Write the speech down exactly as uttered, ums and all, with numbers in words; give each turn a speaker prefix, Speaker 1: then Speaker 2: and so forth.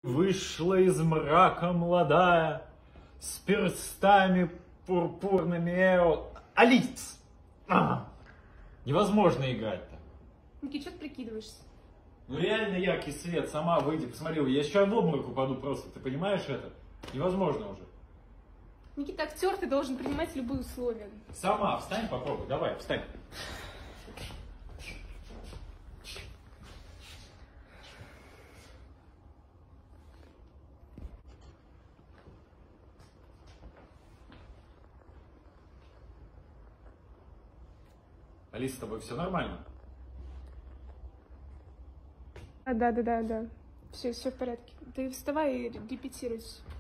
Speaker 1: Вышла из мрака молодая, с перстами пурпурными эо... Алис! А! Невозможно играть-то.
Speaker 2: Никит, что ты прикидываешься?
Speaker 1: Ну реально яркий свет, сама выйди, посмотри, я сейчас в обморок упаду просто, ты понимаешь это? Невозможно уже.
Speaker 2: Никита, актер, ты должен принимать любые условия.
Speaker 1: Сама встань, попробуй, давай, встань. Алиса, с тобой все нормально?
Speaker 2: А, да, да, да, да. Все, все в порядке. Ты вставай и репетируй.